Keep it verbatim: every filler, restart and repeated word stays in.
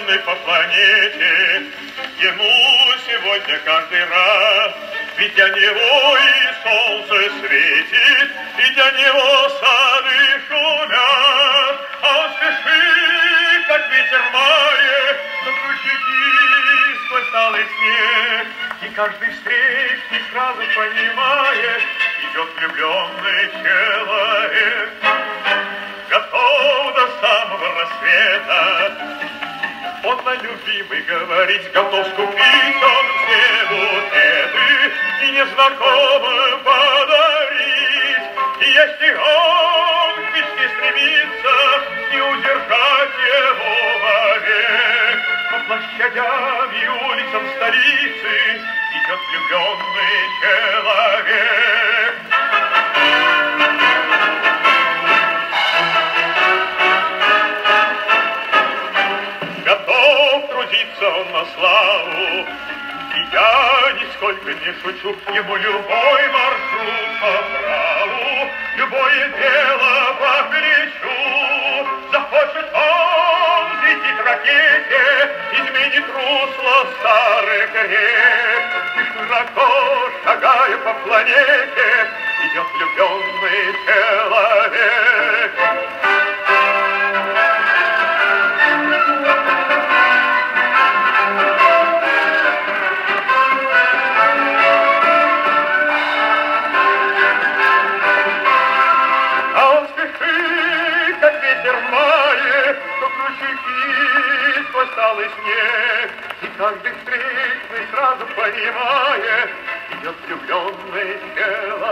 влюбленный по планете, ему сегодня каждый раз, ведь для него и солнце светит, и для него сады шумят, а он спешит, как ветер в мае, но ключики сквозь талый снег, и каждый встречник сразу понимает, идет влюбленный человек. Готов до самого рассвета, он на любимый говорить, готов скупить он все букеты и незнакомым подарить. И если он к мечте стремится, не удержать его вовек. По площадям и улицам столицы идет влюбленный человек. Готов трудиться он на славу, и я нисколько не шучу, ему любой маршрут по праву, любое дело по плечу. Захочет он взлететь в ракете, изменит русло старых рек, и широко шагая по планете, идет влюбленный человек. Сквозь талый снег, и каждый встречный сразу понимает, идет влюбленный человек.